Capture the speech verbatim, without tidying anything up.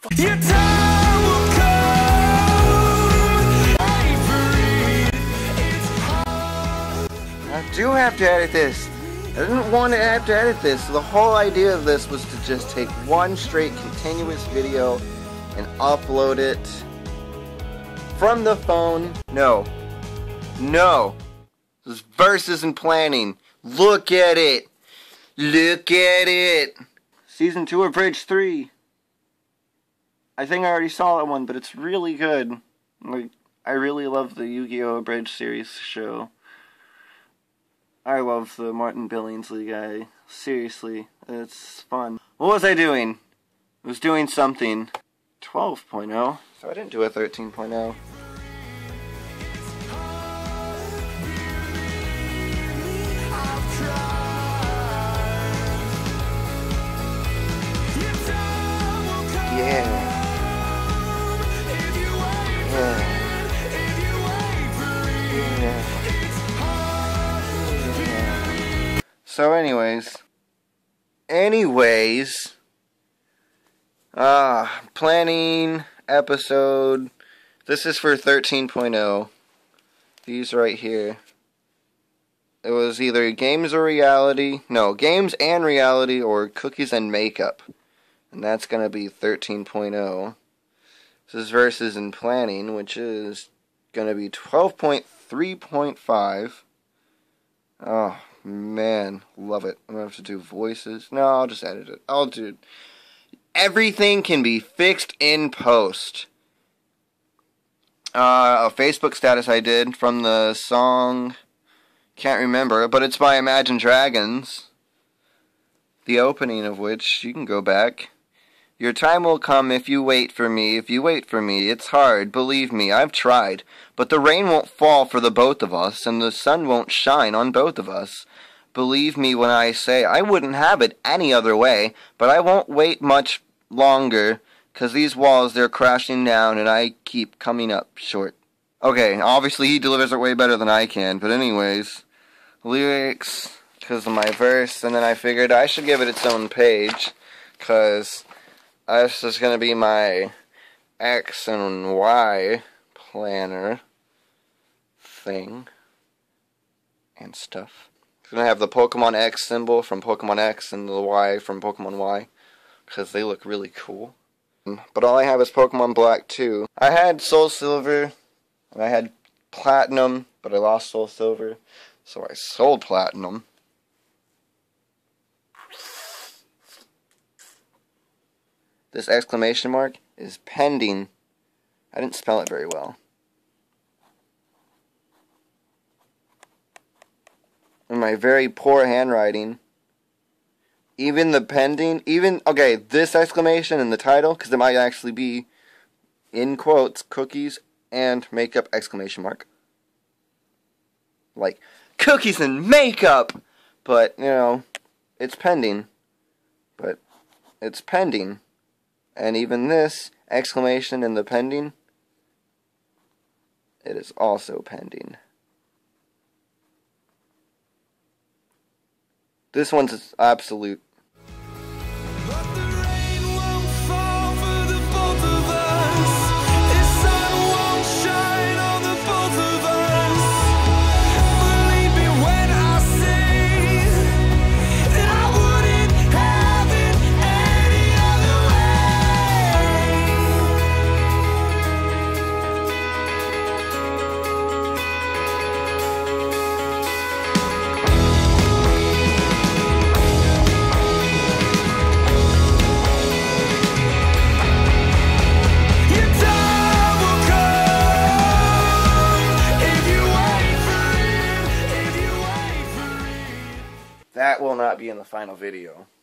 Your time will come. I do have to edit this. I didn't want to have to edit this. The whole idea of this was to just take one straight continuous video and upload it from the phone. No. No. This is verses and planning. Look at it. Look at it. Season two of Bridge three. I think I already saw that one, but it's really good. Like, I really love the Yu-Gi-Oh! Bridge series show. I love the Martin Billingsley guy. Seriously, it's fun. What was I doing? I was doing something. twelve point oh. So I didn't do a thirteen point oh. Yeah. Yeah. Yeah. So anyways, anyways, uh, planning episode, this is for thirteen point oh, these right here, it was either games or reality, no, games and reality or cookies and makeup, and that's going to be thirteen point oh, this is versus and planning, which is going to be twelve point three point five, oh, man, love it. I'm going to have to do voices. No, I'll just edit it. I'll do it. Everything can be fixed in post. Uh, a Facebook status I did from the song, can't remember, but it's by Imagine Dragons. The opening of which, you can go back. Your time will come if you wait for me, if you wait for me. It's hard, believe me, I've tried. But the rain won't fall for the both of us, and the sun won't shine on both of us. Believe me when I say I wouldn't have it any other way, but I won't wait much longer, 'cause these walls, they're crashing down, and I keep coming up short. Okay, obviously he delivers it way better than I can, but anyways, lyrics, 'cause of my verse, and then I figured I should give it its own page, 'cause this is going to be my X and Y planner thing and stuff. It's going to have the Pokemon X symbol from Pokemon X and the Y from Pokemon Y, because they look really cool. But all I have is Pokemon Black too. I had Soul Silver, and I had Platinum, but I lost Soul Silver, so I sold Platinum. This exclamation mark is pending. I didn't spell it very well. In my very poor handwriting, even the pending, even, okay, this exclamation in the title, because it might actually be, in quotes, cookies and makeup exclamation mark. Like, cookies and makeup! But, you know, it's pending. But, it's pending. And even this exclamation in the pending, it is also pending. This one's absolute. That will not be in the final video.